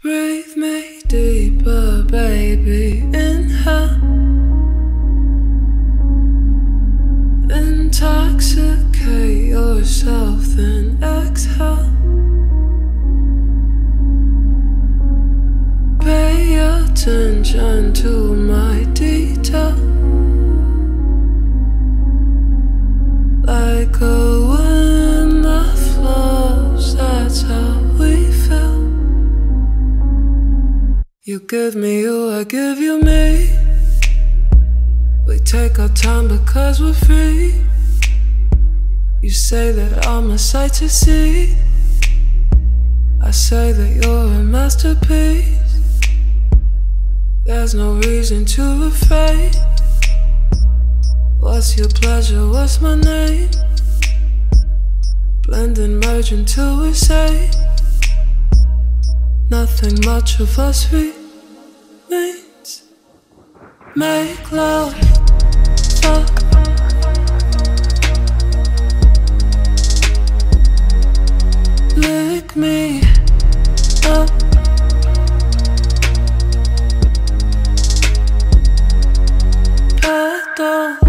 Breathe me deeper, baby, inhale. Intoxicate yourself, then exhale. Pay attention to my detail. Like a wind that flows, that's how we feel. You give me you, I give you me. We take our time because we're free. You say that I'm a sight to see. I say that you're a masterpiece. There's no reason to afraid. What's your pleasure, what's my name? Blend and merge until we're safe. Nothing much of us remains. Make love, fuck. Lick me up. Pat down.